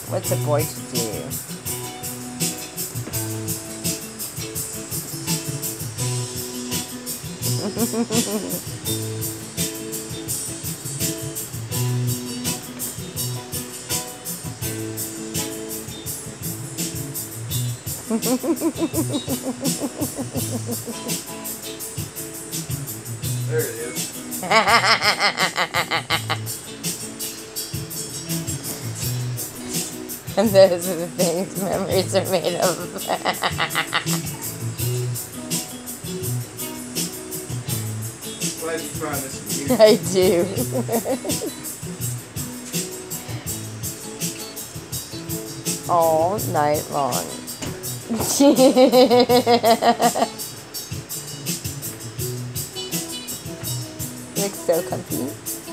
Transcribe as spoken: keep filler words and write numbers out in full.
What's it going to do? There it is. And those are the things memories are made of. Glad you tried this with me. I do. All night long. Looks so comfy.